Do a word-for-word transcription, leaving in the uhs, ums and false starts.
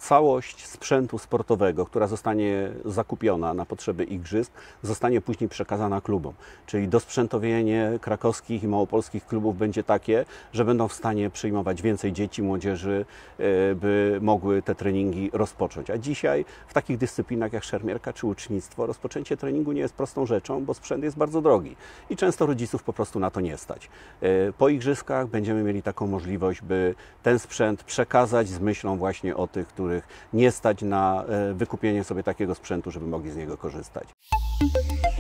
całość sprzętu sportowego, która zostanie zakupiona na potrzeby igrzysk, zostanie później przekazana klubom. Czyli dosprzętowienie krakowskich i małopolskich klubów będzie takie, że będą w stanie przyjmować więcej dzieci, młodzieży, by mogły te treningi rozpocząć. A dzisiaj w takich dyscyplinach jak szermierka czy łucznictwo rozpoczęcie treningu nie jest prostą rzeczą, bo sprzęt jest bardzo drogi i często rodziców po prostu na to nie stać. Po igrzyskach będziemy mieli taką możliwość, by ten sprzęt przekazać z myślą właśnie o tych, których nie stać na wykupienie sobie takiego sprzętu, żeby mogli z niego korzystać.